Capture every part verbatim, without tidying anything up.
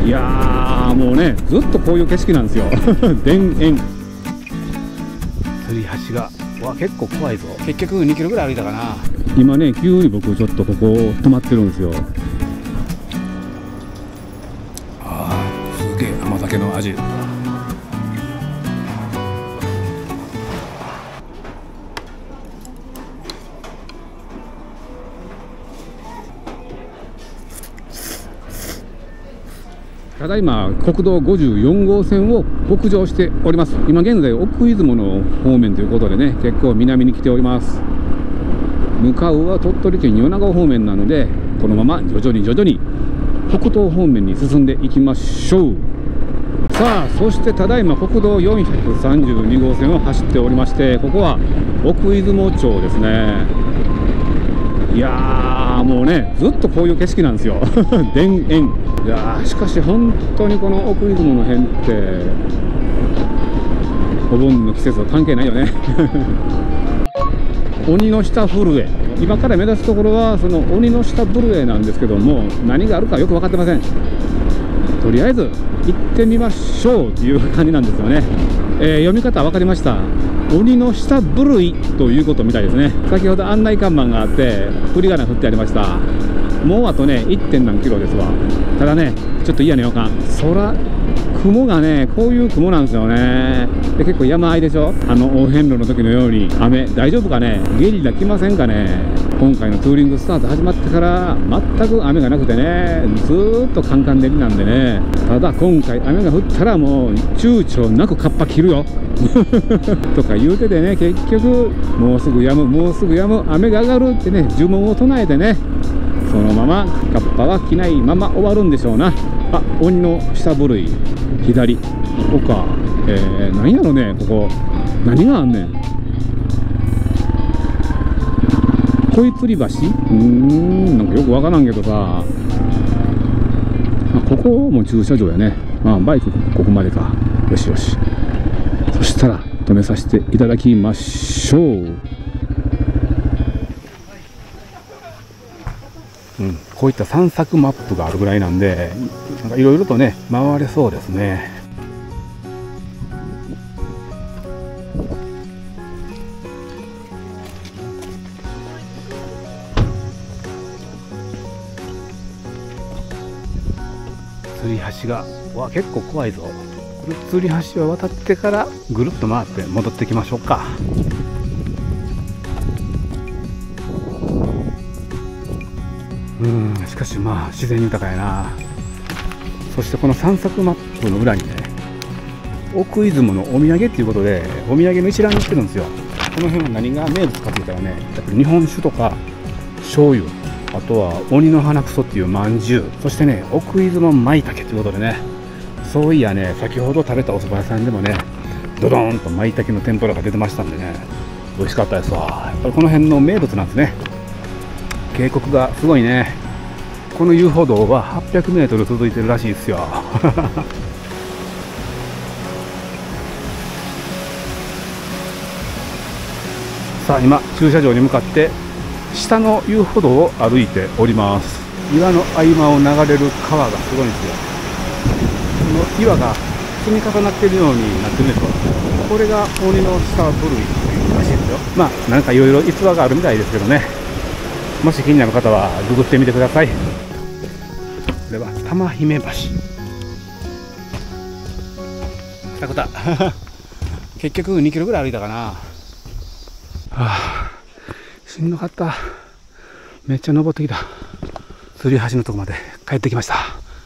いやーもうねずっとこういう景色なんですよ田園。吊り橋がわ結構怖いぞ。結局にキロぐらい歩いたかな。今ね急に僕ちょっとここ止まってるんですよ。あーすげえ甘酒の味。ただいま国道ごじゅうよんごうせんを北上しております。今現在奥出雲の方面ということでね、結構南に来ております。向かうは鳥取県米子方面なので、このまま徐々に徐々に北東方面に進んでいきましょう。さあそしてただいま国道よんひゃくさんじゅうにごうせんを走っておりまして、ここは奥出雲町ですね。いやーもうねずっとこういう景色なんですよ田園。いやーしかし本当にこの奥出雲の辺ってお盆の季節は関係ないよね鬼の下震え、今から目指すところはその鬼の下震えなんですけども、何があるかよく分かってません。とりあえず行ってみましょうという感じなんですよね。えー、読み方分かりました。鬼の下震いということみたいですね。先ほど案内看板があって振り仮名振ってありました。もうあとね いってん 何キロですわ。ただねちょっと嫌な予感。空雲がねこういう雲なんですよね。で結構山あいでしょ。あのお遍路の時のように雨大丈夫かね。ゲリラ来ませんかね。今回のツーリングスタート始まってから全く雨がなくてね、ずーっとカンカン照りなんでね。ただ今回雨が降ったらもう躊躇なくカッパ切るよとか言うててね、結局もうすぐ止むもうすぐ止む雨が上がるってね呪文を唱えてね、そのままカッパは着ないまま終わるんでしょうな。あ、鬼の下震い左ここか。えー、何やろねここ。何があんねん。恋吊り橋。うーんなんかよくわからんけどさ、ここも駐車場やね。まあバイクここまでか。よしよし、そしたら止めさせていただきましょう。うん、こういった散策マップがあるぐらいなんで、なんかいろいろとね回れそうですね。吊り橋がわ結構怖いぞ。これ吊り橋を渡ってからぐるっと回って戻ってきましょうか。うん、しかしまあ自然豊かやな。そしてこの散策マップの裏にね、奥出雲のお土産っていうことでお土産の一覧に載ってるんですよ。この辺は何が名物かって言ったらね、やっぱり日本酒とか醤油、あとは鬼の花くそっていうまんじゅう、そしてね奥出雲舞茸ということでね、そういやね先ほど食べたお蕎麦屋さんでもねドドーンと舞茸の天ぷらが出てましたんでね、美味しかったですわ。やっぱりこの辺の名物なんですね。渓谷がすごいね。この遊歩道ははっぴゃくメートル続いてるらしいですよさあ今駐車場に向かって下の遊歩道を歩いております。岩の合間を流れる川がすごいんですよ。この岩が積み重なっているようになってるんですよ。これが鬼の下震いっていうらしいですよ。まあなんかいろいろ逸話があるみたいですけどね、もし気になる方はググってみてください。これは玉姫橋。くたくた結局にキロぐらい歩いたかな。はあ、しんどかった。めっちゃ登ってきた。吊り橋のとこまで帰ってきました。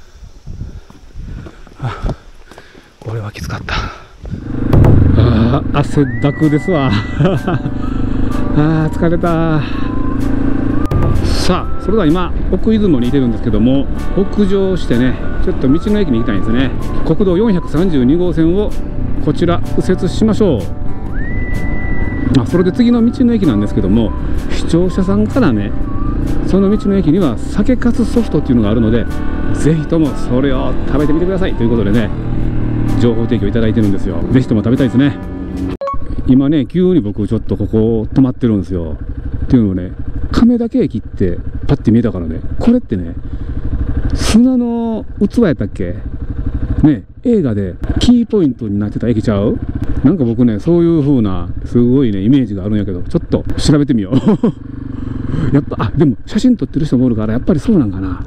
あ、これはきつかった。ああ、汗だくですわあー疲れた。さあそれでは今奥出雲にいてるんですけども、北上してねちょっと道の駅に行きたいんですね。国道よんひゃくさんじゅうにごうせんをこちら右折しましょう。あ、それで次の道の駅なんですけども、視聴者さんからねその道の駅には酒かすソフトっていうのがあるので、ぜひともそれを食べてみてくださいということでね情報提供いただいてるんですよ。ぜひとも食べたいですね。今ね急に僕ちょっとここ止まってるんですよ。っていうのをね亀岳駅ってパッて見えたからね、これってね砂の器やったっけね、映画でキーポイントになってた駅ちゃう？なんか僕ね、そういう風なすごいねイメージがあるんやけど、ちょっと調べてみようやっぱ、あ、でも写真撮ってる人もおるからやっぱりそうなんかな。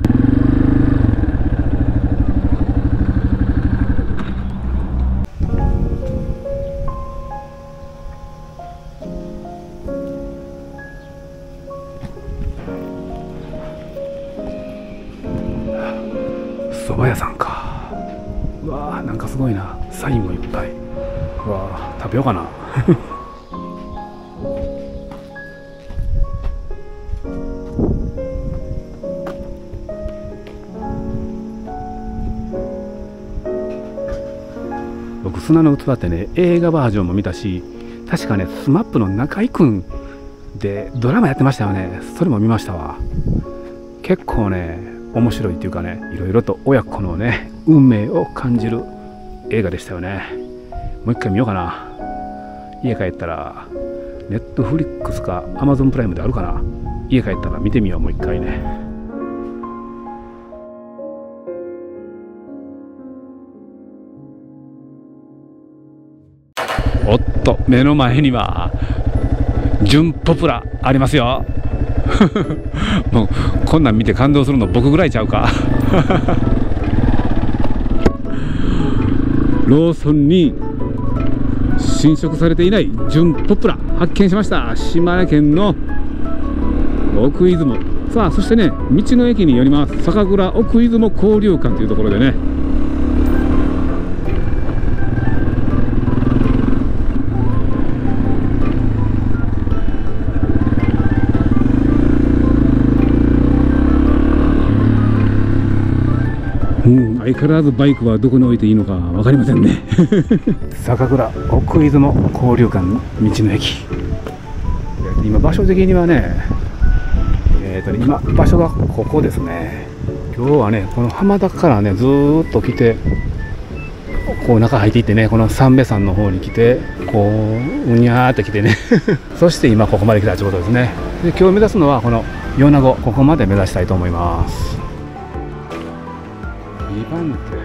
蕎麦屋さんか。うわー、なんかすごいな、サインもいっぱい。うわー、食べようかな僕砂の器ってね、映画バージョンも見たし、確かねスマップの中居君でドラマやってましたよね。それも見ましたわ。結構ね面白いっていうかね、いろいろと親子のね運命を感じる映画でしたよね。もう一回見ようかな。家帰ったらネットフリックスかアマゾンプライムであるかな。家帰ったら見てみよう、もう一回ね。おっと、目の前には純ポプラありますよもうこんなん見て感動するの僕ぐらいちゃうかローソンに侵食されていない純ポプラ発見しました。島根県の奥出雲。さあ、そしてね、道の駅に寄ります。酒蔵奥出雲交流館というところでね、うん、相変わらずバイクはどこに置いていいのか分かりませんね酒蔵奥出雲交流館道の駅。今場所的にはね、えーとね今場所がここですね。今日はねこの浜田からねずーっと来て、こう中入っていってね、この三瓶山の方に来て、こううにゃーって来てねそして今ここまで来たということですね。で今日目指すのはこの米子、ここまで目指したいと思います。にばんて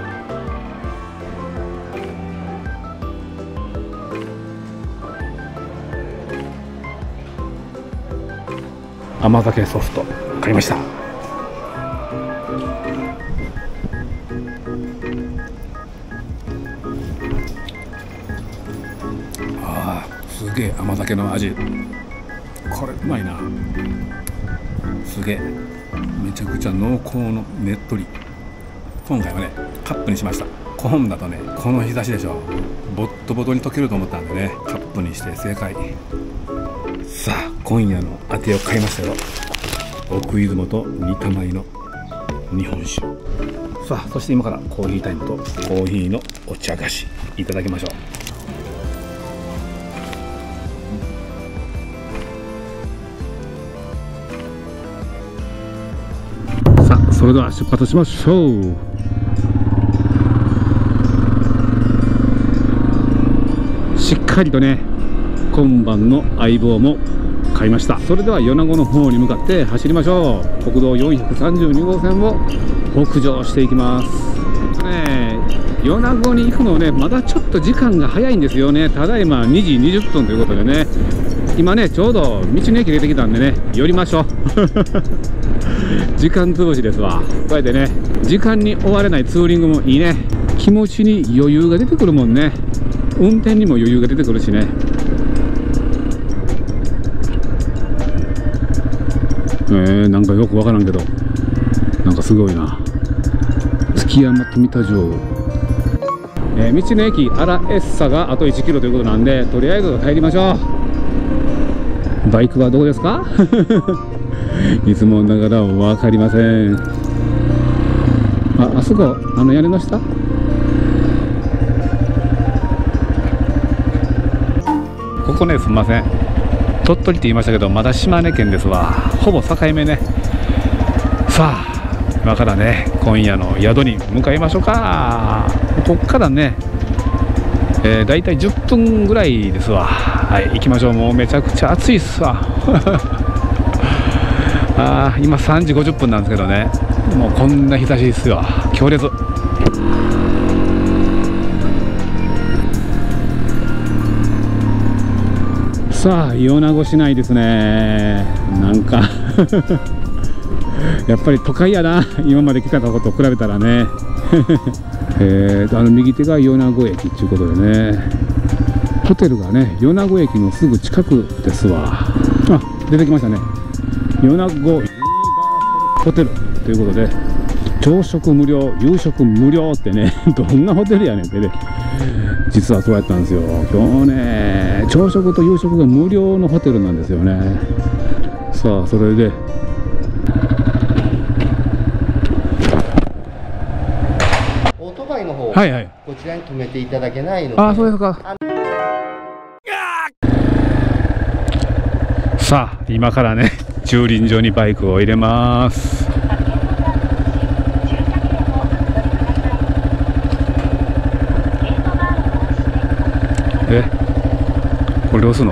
甘酒ソフト買いました。あー、すげえ甘酒の味。これうまいな。すげえ、めちゃくちゃ濃厚のねっとり。今回はねカップにしました。コーンだとねこの日差しでしょ、ボットボトに溶けると思ったんでねカップにして正解。さあ今夜のあてを買いましたよ。奥出雲と煮玉井の日本酒。さあそして今からコーヒータイムとコーヒーのお茶菓子いただきましょう。さあそれでは出発しましょう。しっかりとね今晩の相棒も買いました。それでは米子の方に向かって走りましょう。国道よんひゃくさんじゅうに号線を北上していきますね。米子に行くのねまだちょっと時間が早いんですよね。ただいまにじにじゅっぷんということでね、今ねちょうど道の駅出てきたんでね寄りましょう時間潰しですわ。こうやってね時間に追われないツーリングもいいね。気持ちに余裕が出てくるもんね。運転にも余裕が出てくるしね。えー、なんかよくわからんけどなんかすごいな。築山富田城、えー、道の駅荒エッサがあといちキロということなんで、とりあえず帰りましょう。バイクはどうですかいつもながら分かりません。あ、あそこあの屋根の下、ここねすみません、鳥取って言いましたけどまだ島根県ですわ。ほぼ境目ね。さあ今からね今夜の宿に向かいましょうか。ここからね、えー、だいたいじゅっぷんぐらいですわ。はい行きましょう。もうめちゃくちゃ暑いっすわあー今さんじごじゅっぷんなんですけどね、 もうこんな日差しですよ、強烈。さあ米子市内ですね。なんかやっぱり都会やな、今まで来たとこと比べたらねえーとあの右手が米子駅っていうことでね、ホテルがね米子駅のすぐ近くですわ。あ、出てきましたね、米子ユニバーサルホテルということで、朝食無料夕食無料ってねどんなホテルやねんってね、実はそうやったんですよ。今日ね朝食と夕食が無料のホテルなんですよね。さあそれでオートバイの方、 はいはい、 こちらに止めていただけないので。 ああそうですか。さあ今からね駐輪場にバイクを入れます。え、これどうすんの？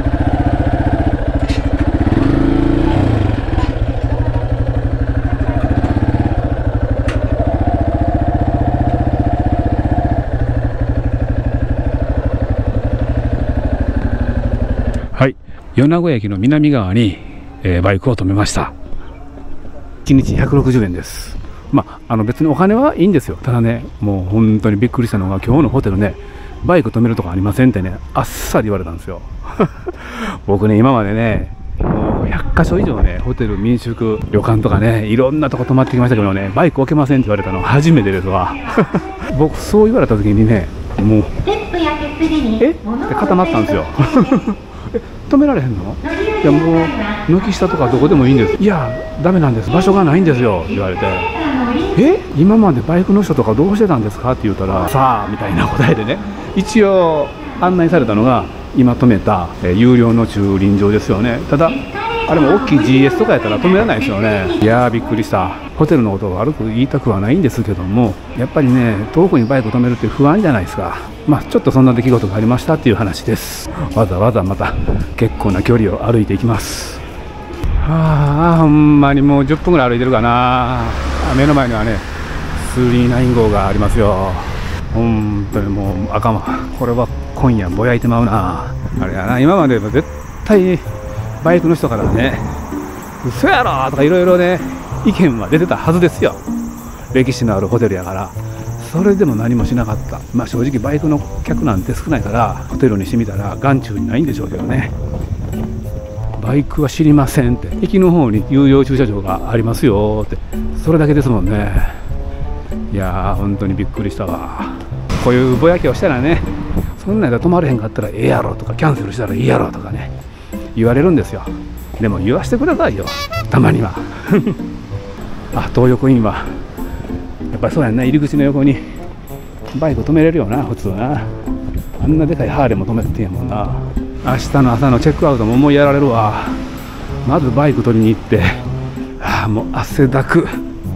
はい、米子駅の南側に、えー、バイクを止めました。いちにちひゃくろくじゅうえんです。まあ、あの別にお金はいいんですよ。ただね、もう本当にびっくりしたのが、今日のホテルね、バイク止めるとこありませんってね、あっさり言われたんですよ。僕ね、今までね、もうひゃっかしょ以上ね、ホテル、民宿、旅館とかね、いろんなとこ泊まってきましたけどね、バイク置けませんって言われたの初めてですわ。僕、そう言われた時にね、もう、えって固まったんですよ。え、止められへんの？いやもう軒下とかどこでもいいんです。いやダメなんです、場所がないんですよ言われて、え今までバイクの人とかどうしてたんですかって言ったら、さあみたいな答えでね、一応案内されたのが今止めた、えー、有料の駐輪場ですよね。ただあれも大きい ジーエス とかやったら止められないですよね。いやーびっくりした。ホテルのことを悪く言いたくはないんですけども、やっぱりね遠くにバイク止めるって不安じゃないですか。まあちょっとそんな出来事がありましたっていう話です。わざわざまた結構な距離を歩いていきます。はあほんまにもうじゅっぷんぐらい歩いてるかな。目の前にはねスリーナイン号がありますよ。本当にもうあかんわ、これは今夜ぼやいてまうな。あれやな、今まで絶対バイクの人からね嘘やろとかいろいろね意見は出てたはずですよ。歴史のあるホテルやから。それでも何もしなかった。まあ正直バイクの客なんて少ないからホテルにしてみたら眼中にないんでしょうけどね。バイクは知りませんって、駅の方に有料駐車場がありますよって、それだけですもんね。いやー本当にびっくりしたわ。こういうぼやきをしたらね、そんなんやったら止まれへんかったらええやろとか、キャンセルしたらいいやろとかね言われるんですよ。でも言わせてくださいよ、たまには。あ、東横インはやっぱりそうやんな、入り口の横にバイク止めれるよな普通な。あんなでかいハーレーも止めてんやもんな。明日の朝のチェックアウトも思いやられるわ。まずバイク取りに行って、ああもう汗だく。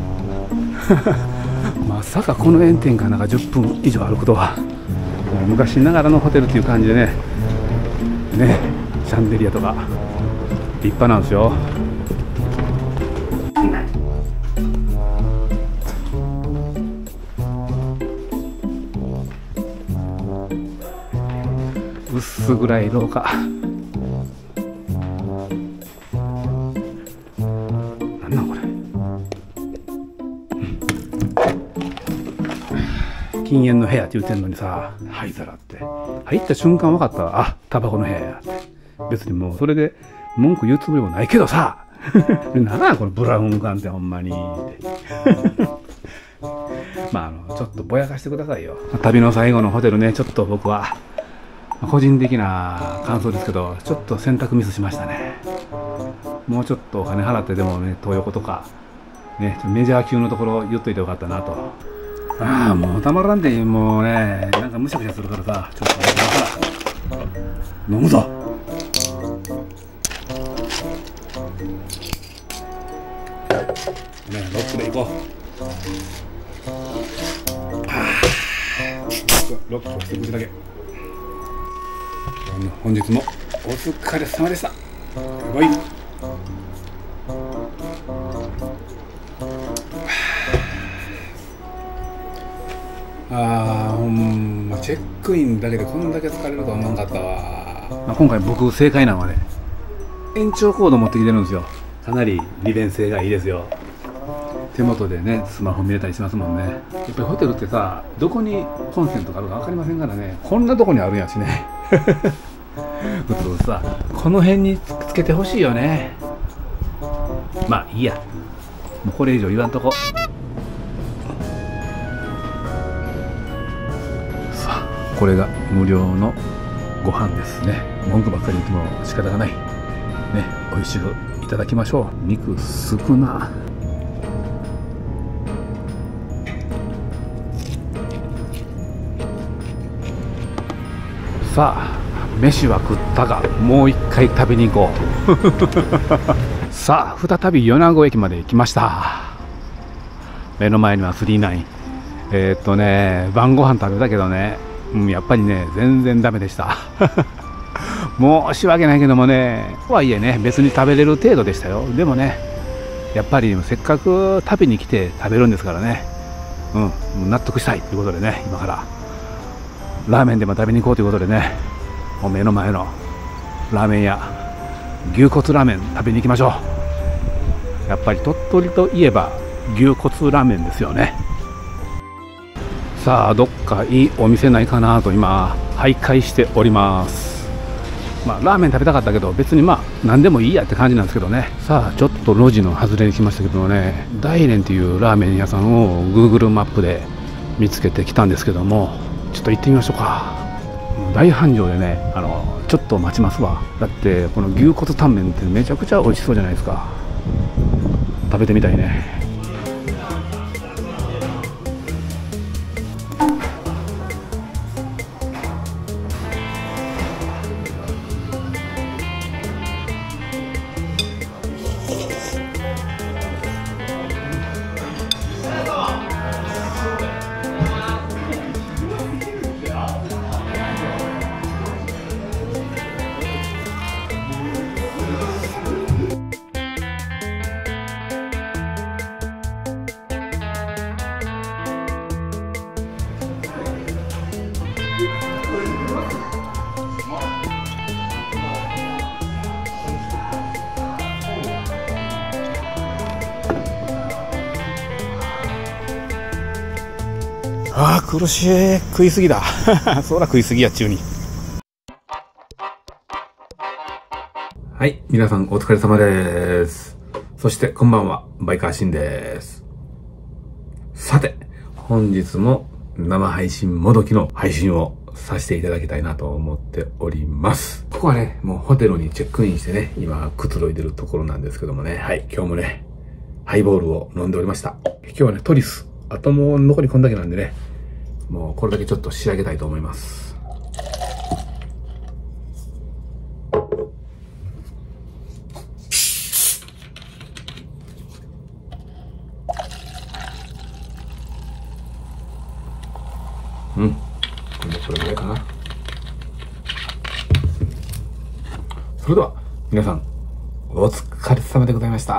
まさかこの炎天下なんかじゅっぷん以上歩くとは。昔ながらのホテルっていう感じでね、ね、シャンデリアとか立派なんですよ。薄暗い廊下。なんなんこれ。禁煙の部屋って言ってんのにさ、灰皿って入った瞬間分かったわ。あ、タバコの部屋やって。別にもうそれで文句言うつもりもないけどさ。なんなんこのブラウン管ってほんまにって。まああのちょっとぼやかしてくださいよ。旅の最後のホテルね、ちょっと僕は個人的な感想ですけど、ちょっと選択ミスしましたね。もうちょっとお金払ってでもね、東横とかね、メジャー級のところ言っといてよかったなと。ああもうたまらんで、もうねなんかむしゃくしゃするからさ、ちょっと待ってから飲むぞ。ね、ロックでいこう。はあ、ロックをして口だけ。本日もお疲れ様でした。バイバイ。 あーほんまチェックインだけでこんだけ疲れるとは思わなかったわ。まあ、今回僕正解なのはね、延長コード持ってきてるんですよ。かなり利便性がいいですよ。手元でねスマホ見れたりしますもんね。やっぱりホテルってさ、どこにコンセントがあるか分かりませんからね。こんなとこにあるんやしね普通さこの辺につけてほしいよね。まあいいや、もうこれ以上言わんとこ。さあこれが無料のご飯ですね。文句ばっかり言っても仕方がないね。美味しくいただきましょう。肉少な。さあ飯は食ったがもう一回食べに行こうさあ再び米子駅まで行きました。目の前にはスリーナイン。えー、っとね晩ご飯食べたけどね、うん、やっぱりね全然ダメでした申し訳ないけどもね、とはいえね別に食べれる程度でしたよ。でもねやっぱりせっかく食べに来て食べるんですからね、うん、納得したいということでね、今からラーメンでも食べに行こうということでね、もう目の前のラーメン屋、牛骨ラーメン食べに行きましょう。やっぱり鳥取といえば牛骨ラーメンですよね。さあどっかいいお店ないかなと今徘徊しております。まあラーメン食べたかったけど別にまあ何でもいいやって感じなんですけどね。さあちょっと路地の外れに来ましたけどもね、大連っていうラーメン屋さんを Google マップで見つけてきたんですけども、ちょっと行ってみましょうか。大繁盛でね、あのちょっと待ちますわ。だってこの牛骨タンメンってめちゃくちゃ美味しそうじゃないですか。食べてみたいね。あー苦しい、食いすぎだそら食いすぎやっちゅうに。はい、皆さんお疲れ様です。そしてこんばんは、バイカーシンです。さて本日も生配信もどきの配信をさせていただきたいなと思っております。ここはねもうホテルにチェックインしてね、今くつろいでるところなんですけどもね、はい、今日もねハイボールを飲んでおりました。今日はねトリス、あともう残りこんだけなんでね、もうこれだけちょっと仕上げたいと思います。うん、これぐらいかな。それでは皆さんお疲れ様でございました。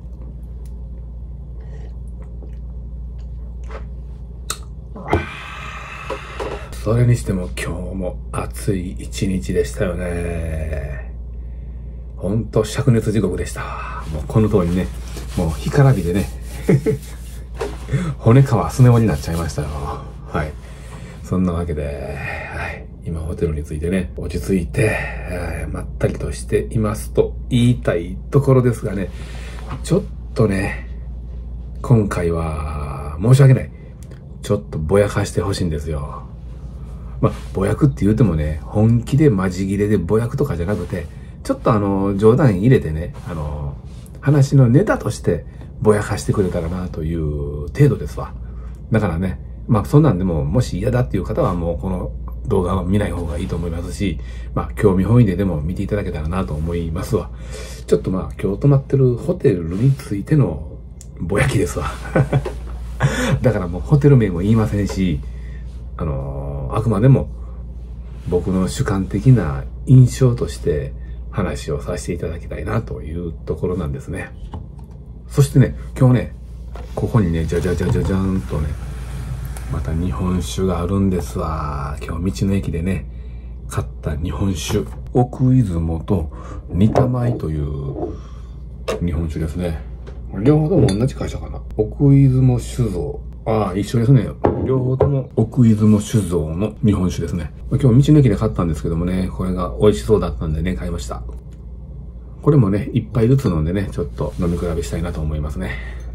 それにしても今日も暑い一日でしたよね。ほんと灼熱地獄でした。もうこの通りね、もう干からびでね骨皮すねおになっちゃいましたよ。はい、そんなわけで、はい、今ホテルに着いてね落ち着いて、えー、まったりとしていますと言いたいところですがね、ちょっとね今回は申し訳ない、ちょっとぼやかしてほしいんですよ。まあ、ぼやくって言うてもね、本気でマジ切れでぼやくとかじゃなくて、ちょっとあの、冗談入れてね、あの、話のネタとしてぼやかしてくれたらなという程度ですわ。だからね、まあそんなんでも、もし嫌だっていう方はもうこの動画は見ない方がいいと思いますし、まあ興味本位ででも見ていただけたらなと思いますわ。ちょっとまあ今日泊まってるホテルについてのぼやきですわ。だからもうホテル名も言いませんし、あのー、あくまでも僕の主観的な印象として話をさせていただきたいなというところなんですね。そしてね、今日ね、ここにね、じゃじゃじゃじゃじゃーんとね、 また日本酒があるんですわ。今日道の駅でね、買った日本酒。奥出雲と煮田米という日本酒ですね。両方とも同じ会社かな。奥出雲酒造。ああ、一緒ですね。両方とも奥出雲酒造の日本酒ですね。今日道の駅で買ったんですけどもね、これが美味しそうだったんでね、買いました。これもね、一杯ずつ飲んでね、ちょっと飲み比べしたいなと思いますね。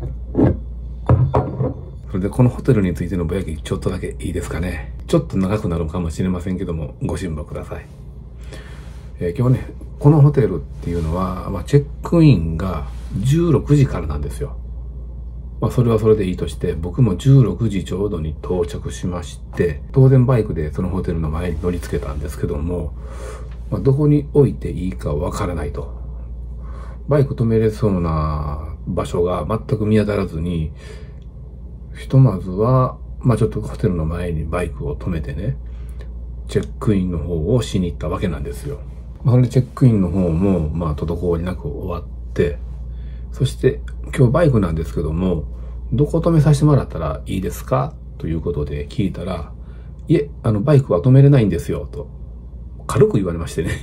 それでこのホテルについてのぼやきちょっとだけいいですかね。ちょっと長くなるかもしれませんけども、ご辛抱ください。えー、今日ね、このホテルっていうのは、まあ、チェックインがじゅうろくじからなんですよ。まあ、それはそれでいいとして、僕もじゅうろくじちょうどに到着しまして、当然バイクでそのホテルの前に乗り付けたんですけども、まあ、どこに置いていいかわからないと。バイク止めれそうな場所が全く見当たらずに、ひとまずは、まあちょっとホテルの前にバイクを止めてね、チェックインの方をしに行ったわけなんですよ。それでチェックインの方も、まあ滞りなく終わって、そして今日バイクなんですけども、どこ止めさせてもらったらいいですかということで聞いたら、いえ、あのバイクは止めれないんですよ、と軽く言われましてね。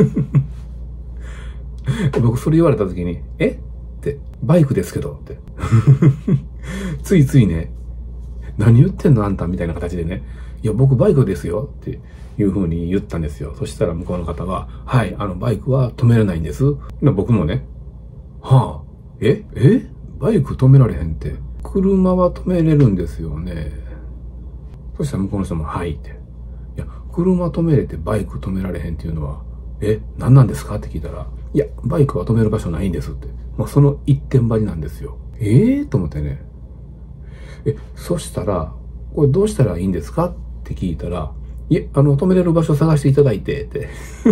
僕それ言われた時に、えって、バイクですけどって。ついついね、何言ってんのあんたみたいな形でね、いや僕バイクですよっていう風に言ったんですよ。そしたら向こうの方は、はい、あのバイクは止めれないんです。僕もね、はあ、ええバイク止められへんって。車は止めれるんですよね。そしたら向こうの人も、はいって。いや、車止めれてバイク止められへんっていうのは、え、何なんですかって聞いたら、いや、バイクは止める場所ないんですって。まあ、その一点張りなんですよ。ええー、と思ってね。え、そしたら、これどうしたらいいんですかって聞いたら、いえ、あの、止めれる場所探していただいて、って。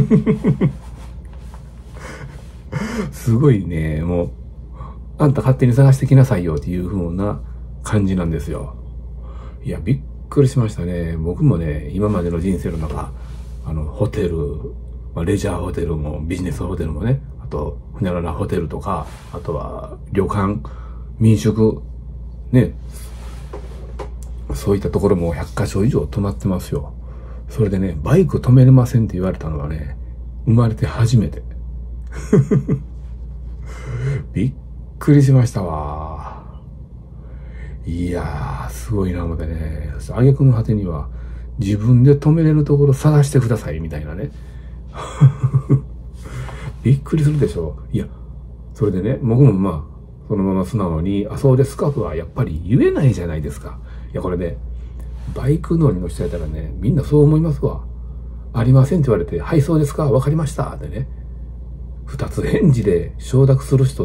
すごいね、もう、あんた勝手に探してきなさいよっていう風な感じなんですよ。いや、びっくりしましたね。僕もね、今までの人生の中、あの、ホテル、まあ、レジャーホテルもビジネスホテルもね、あと、ほにゃららホテルとか、あとは旅館、民宿、ね、そういったところもひゃっかしょ以上泊まってますよ。それでね、バイク止めれませんって言われたのはね、生まれて初めて。びっくりしましたわ。いやー、すごいな思ってね。そして挙句の果てには、自分で止めれるところ探してくださいみたいなね。びっくりするでしょ。いや、それでね、僕もまあ、そのまま素直に、あ、そうですかとはやっぱり言えないじゃないですか。いや、これね、バイク乗りの人やったらね、みんなそう思いますわ。ありませんって言われて、はい、そうですか、わかりました。ってね。二つ返事で承諾する人って、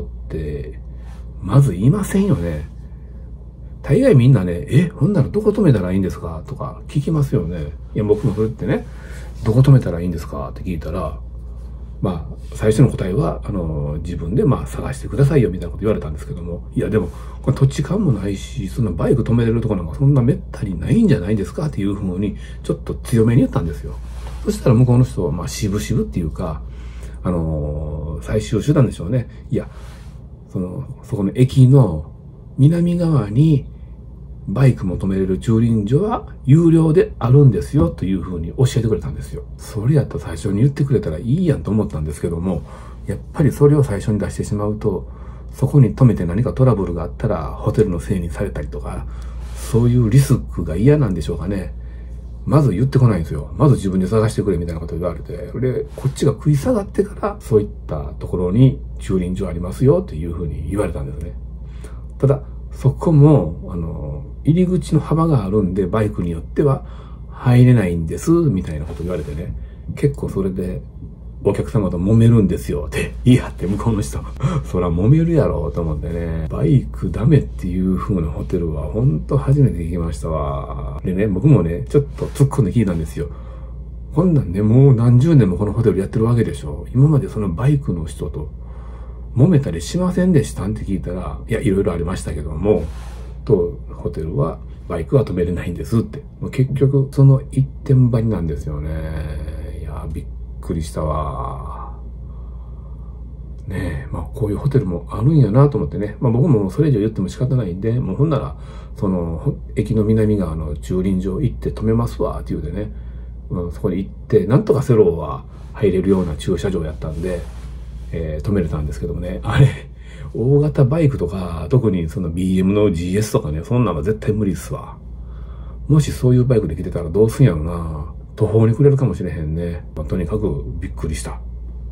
まずいませんよね。大概みんなね、え、ほんならどこ止めたらいいんですかとか聞きますよね。いや、僕もそれってね、どこ止めたらいいんですかって聞いたら、まあ、最初の答えは、あの、自分でまあ探してくださいよみたいなこと言われたんですけども、いや、でも、これ土地勘もないし、そんなバイク止めれるところなんかそんなめったにないんじゃないですかっていうふうに、ちょっと強めに言ったんですよ。そしたら向こうの人は、まあ、渋々っていうか、あのー、最終手段でしょうね。いや、その、そこの駅の南側にバイクも止めれる駐輪場は有料であるんですよというふうに教えてくれたんですよ。それやったら最初に言ってくれたらいいやんと思ったんですけども、やっぱりそれを最初に出してしまうと、そこに止めて何かトラブルがあったらホテルのせいにされたりとか、そういうリスクが嫌なんでしょうかね。まず言ってこないんですよ。まず自分で探してくれみたいなことを言われて、で、こっちが食い下がってから、そういったところに駐輪場ありますよっていうふうに言われたんですね。ただ、そこも、あの、入り口の幅があるんで、バイクによっては入れないんです、みたいなことを言われてね。結構それで、お客様と揉めるんですよって言い張って向こうの人。そら揉めるやろと思ってね。バイクダメっていう風なホテルはほんと初めて聞きましたわ。でね、僕もね、ちょっと突っ込んで聞いたんですよ。こんなんね、もう何十年もこのホテルやってるわけでしょ。今までそのバイクの人と揉めたりしませんでしたって聞いたら、いや、いろいろありましたけども、と、ホテルはバイクは止めれないんですって。結局、その一点張りなんですよね。いや、びっくりしたわ。 ねえ、まあこういうホテルもあるんやなと思ってね。まあ僕もそれ以上言っても仕方ないんで、もうほんなら、その、駅の南側の駐輪場行って止めますわ、って言うてね。うん、そこに行って、なんとかセロは入れるような駐車場やったんで、えー、止めれたんですけどもね。あれ、大型バイクとか、特にその ビーエム の ジーエス とかね、そんなの絶対無理っすわ。もしそういうバイクで来てたらどうすんやろな。途方に暮れるかもしれへんね。まあ、とにかくびっくりした。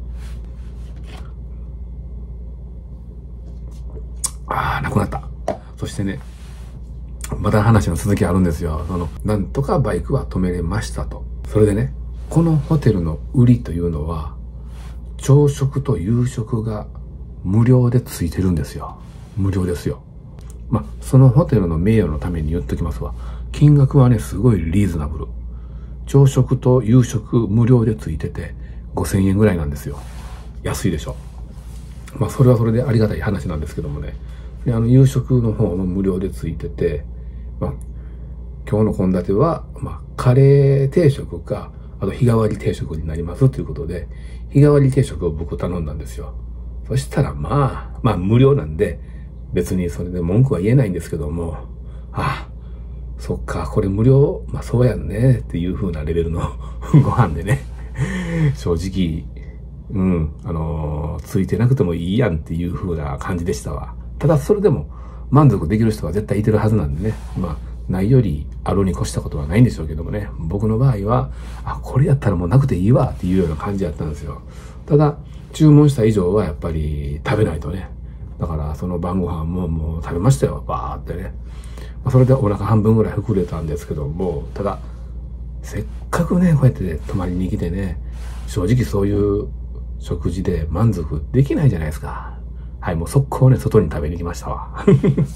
ああ、なくなった。そしてね、まだ話の続きあるんですよ。その、なんとかバイクは止めれましたと。それでね、このホテルの売りというのは、朝食と夕食が無料でついてるんですよ。無料ですよ。まあ、そのホテルの名誉のために言っときますわ。金額はね、すごいリーズナブル。朝食と夕食無料でついてて、ごせんえんぐらいなんですよ。安いでしょ。まあ、それはそれでありがたい話なんですけどもね。で、あの、夕食の方も無料でついてて、まあ、今日の献立は、まあ、カレー定食か、あと日替わり定食になりますということで、日替わり定食を僕頼んだんですよ。そしたら、まあ、まあ、無料なんで、別にそれで文句は言えないんですけども、ああ、そっか、これ無料、まあそうやんね、っていう風なレベルのご飯でね、正直、うん、あのー、ついてなくてもいいやんっていう風な感じでしたわ。ただそれでも満足できる人は絶対いてるはずなんでね、まあ、ないよりあるに越したことはないんでしょうけどもね、僕の場合は、あ、これやったらもうなくていいわっていうような感じやったんですよ。ただ、注文した以上はやっぱり食べないとね。だからその晩ご飯ももう食べましたよ、バーってね。それでお腹半分ぐらい膨れたんですけども、ただ、せっかくね、こうやって、ね、泊まりに来てね、正直そういう食事で満足できないじゃないですか。はい、もう速攻ね、外に食べに来ましたわ。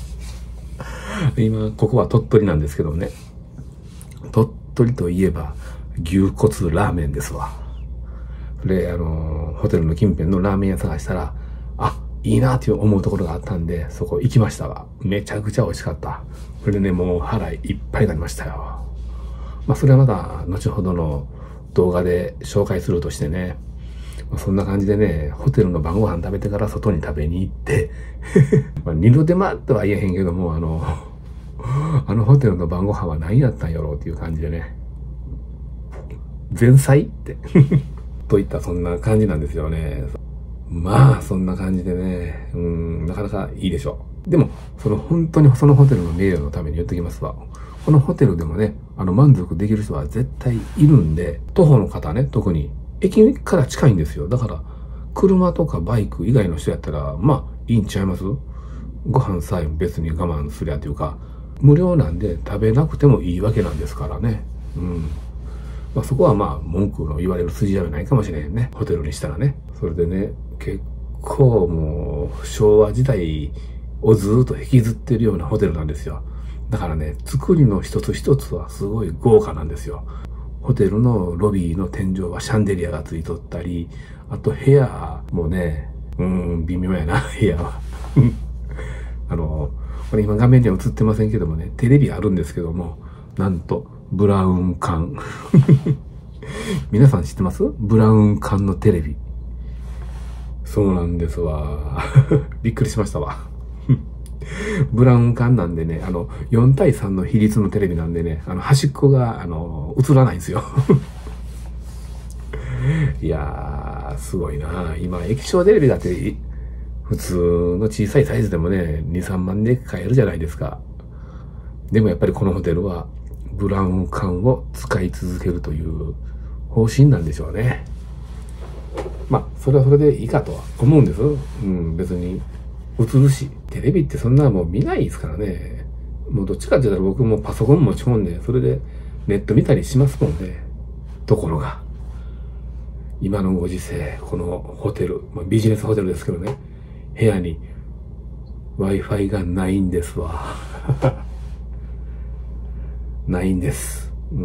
今、ここは鳥取なんですけどね。鳥取といえば、牛骨ラーメンですわ。で、あの、ホテルの近辺のラーメン屋探したら、あ、いいなって思うところがあったんで、そこ行きましたわ。めちゃくちゃ美味しかった。それでね、もう腹いっぱいになりましたよ。まあ、それはまた、後ほどの動画で紹介するとしてね。まあ、そんな感じでね、ホテルの晩ご飯食べてから外に食べに行って、まあ二度手間とは言えへんけども、あの、あのホテルの晩ご飯は何やったんやろうっていう感じでね。前菜ってといったそんな感じなんですよね。まあ、そんな感じでね、うん、なかなかいいでしょう。でも、その本当にそのホテルの名誉のために言っときますわ。このホテルでもね、あの満足できる人は絶対いるんで、徒歩の方ね、特に、駅から近いんですよ。だから、車とかバイク以外の人やったら、まあ、いいんちゃいます？ご飯さえ別に我慢すりゃというか、無料なんで食べなくてもいいわけなんですからね。うん。まあ、そこはまあ、文句の言われる筋じゃないかもしれへんね。ホテルにしたらね。それでね、結構もう、昭和時代をずーっと引きずってるようなホテルなんですよ。だからね、作りの一つ一つはすごい豪華なんですよ。ホテルのロビーの天井はシャンデリアがついとったり、あと部屋もね、うーん、微妙やな、部屋は。あの、これ今画面には映ってませんけどもね、テレビあるんですけども、なんと、ブラウン管。皆さん知ってます？ブラウン管のテレビ。そうなんですわ。びっくりしましたわ。ブラウン管なんでね、あの、よん対さんの比率のテレビなんでね、あの、端っこが、あの、映らないんですよ。いやー、すごいな。今、液晶テレビだって、普通の小さいサイズでもね、に、さんまんで買えるじゃないですか。でもやっぱりこのホテルは、ブラウン管を使い続けるという方針なんでしょうね。まあ、それはそれでいいかとは思うんです。うん、別に。映るし。テレビってそんなもう見ないですからね。もうどっちかって言ったら僕もパソコン持ち込んで、それでネット見たりしますもんね。ところが、今のご時世、このホテル、まあ、ビジネスホテルですけどね、部屋に Wi-Fi がないんですわ。ないんです。うん、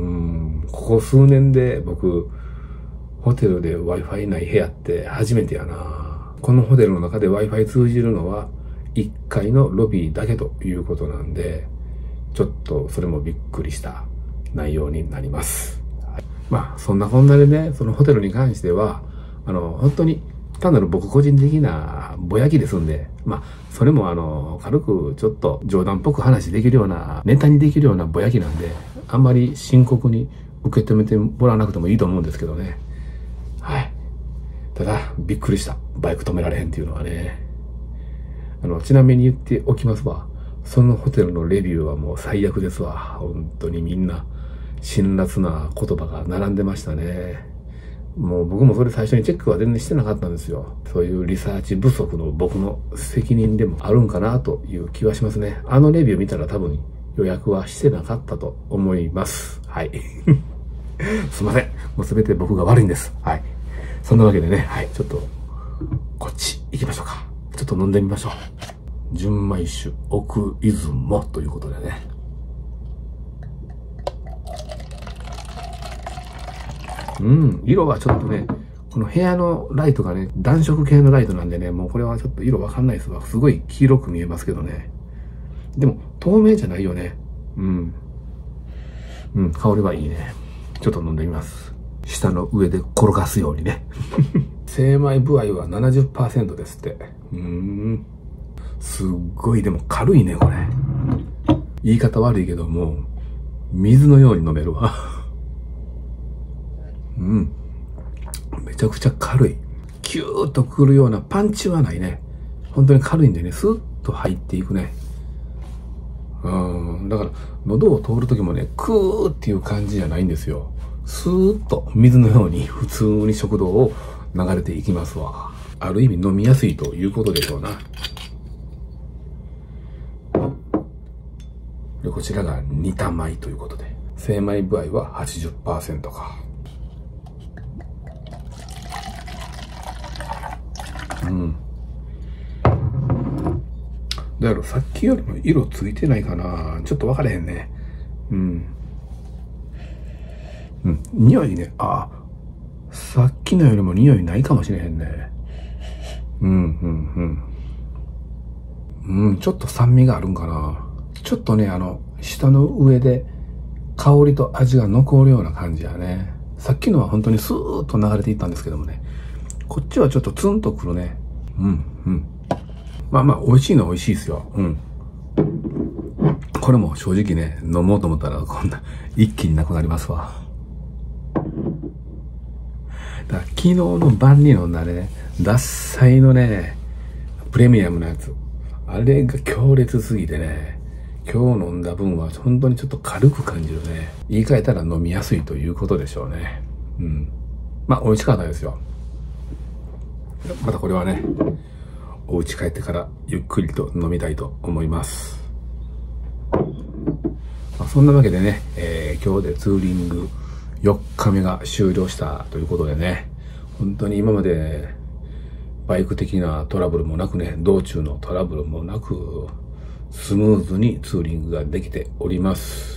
ここ数年で僕、ホテルで Wi-Fi ない部屋って初めてやな。このホテルの中で Wi-Fi 通じるのはいっかいのロビーだけということなんで、ちょっとそれもびっくりした内容になります。はい、まあ、そんなこんなでね、そのホテルに関しては、あの、本当に単なる僕個人的なぼやきですんで、まあ、それもあの、軽くちょっと冗談っぽく話できるような、ネタにできるようなぼやきなんで、あんまり深刻に受け止めてもらわなくてもいいと思うんですけどね。はい。ただ、びっくりした。バイク止められへんっていうのはね。あの、ちなみに言っておきますわ。そのホテルのレビューはもう最悪ですわ。本当にみんな、辛辣な言葉が並んでましたね。もう僕もそれ最初にチェックは全然してなかったんですよ。そういうリサーチ不足の僕の責任でもあるんかなという気はしますね。あのレビュー見たら多分予約はしてなかったと思います。はい。すいません。もうすべて僕が悪いんです。はい。そんなわけでね、はい。ちょっと、こっち行きましょうか。ちょっと飲んでみましょう。純米酒奥出雲ということでね。うん、色はちょっとね、この部屋のライトがね、暖色系のライトなんでね、もうこれはちょっと色わかんないですわ。すごい黄色く見えますけどね。でも、透明じゃないよね。うん。うん、香りはいいね。ちょっと飲んでみます。舌の上で転がすようにね。精米部合は ななじゅっパーセント ですって。うーん。すっごい、でも軽いね、これ。言い方悪いけども、水のように飲めるわ。うん。めちゃくちゃ軽い。キューッとくるようなパンチはないね。本当に軽いんでね、スーッと入っていくね。うん。だから、喉を通るときもね、クーっていう感じじゃないんですよ。スーッと水のように普通に食道を流れていきますわ。ある意味飲みやすいということでしょうな。で、こちらが煮た米ということで。精米部合は はちじゅっパーセント か。うん。だからさっきよりも色ついてないかな。ちょっと分かれへんね。うん。うん。匂いね。ああ。さっきのよりも匂いないかもしれへんね。うん、うん、うん。うん、ちょっと酸味があるんかな。ちょっとね、あの、舌の上で香りと味が残るような感じやね。さっきのは本当にスーッと流れていったんですけどもね。こっちはちょっとツンとくるね。うん、うん。まあまあ、美味しいのは美味しいですよ。うん。これも正直ね、飲もうと思ったらこんな、一気になくなりますわ。だから昨日の晩に飲んだね、獺祭のね、プレミアムのやつ。あれが強烈すぎてね、今日飲んだ分は本当にちょっと軽く感じるね。言い換えたら飲みやすいということでしょうね。うん。まあ、美味しかったですよ。またこれはね、お家帰ってからゆっくりと飲みたいと思います。まあ、そんなわけでね、えー、今日でツーリングよっかめが終了したということでね、本当に今までバイク的なトラブルもなくね、道中のトラブルもなく、スムーズにツーリングができております。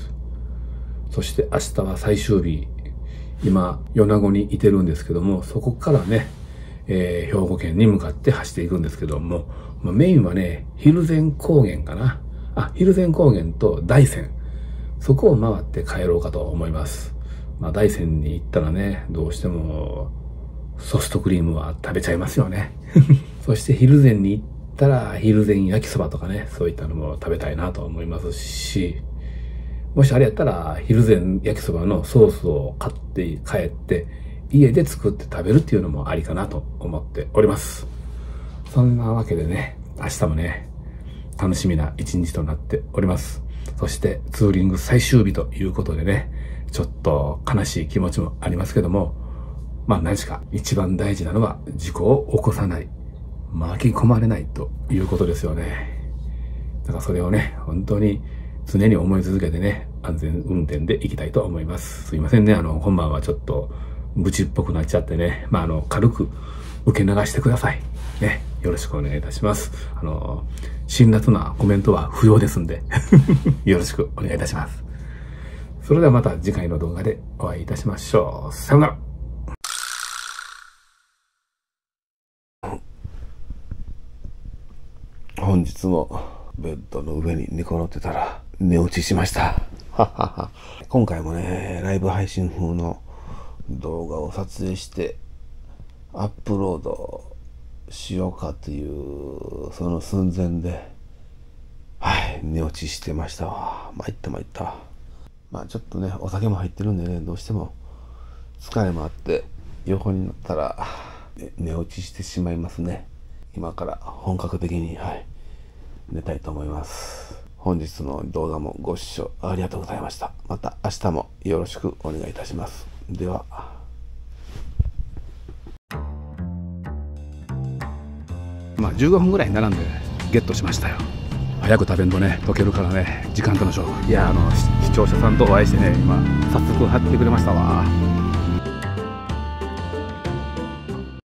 そして明日は最終日、今、米子にいてるんですけども、そこからね、えー、兵庫県に向かって走っていくんですけども、まあ、メインはね、蒜山高原かな。あ、蒜山高原と大山。そこを回って帰ろうかと思います。まあ、大山に行ったらね、どうしてもソフトクリームは食べちゃいますよね。そして蒜山に行ったら蒜山焼きそばとかね、そういったのも食べたいなと思いますし、もしあれやったら蒜山焼きそばのソースを買って帰って家で作って食べるっていうのもありかなと思っております。そんなわけでね、明日もね、楽しみな一日となっております。そしてツーリング最終日ということでね、ちょっと悲しい気持ちもありますけども、まあ何しか一番大事なのは事故を起こさない、巻き込まれないということですよね。だからそれをね、本当に常に思い続けてね、安全運転で行きたいと思います。すいませんね、あの、今晩はちょっと愚痴っぽくなっちゃってね、まああの、軽く受け流してください。ね、よろしくお願いいたします。あの、辛辣なコメントは不要ですんで、よろしくお願いいたします。それではまた次回の動画でお会いいたしましょう。さようなら。本日もベッドの上に寝転ってたら寝落ちしました。今回もね、ライブ配信風の動画を撮影してアップロードしようかというその寸前で、はい寝落ちしてましたわ。参った参った。まあちょっとねお酒も入ってるんでね、どうしても疲れもあって横になったら寝落ちしてしまいますね。今から本格的に、はい、寝たいと思います。本日の動画もご視聴ありがとうございました。また明日もよろしくお願いいたします。では。 まあじゅうごふんぐらい並んでゲットしましたよ。早く食べんとね溶けるからね、時間との勝負。いやあの視聴者さんとお会いしてね、今早速貼ってくれましたわ。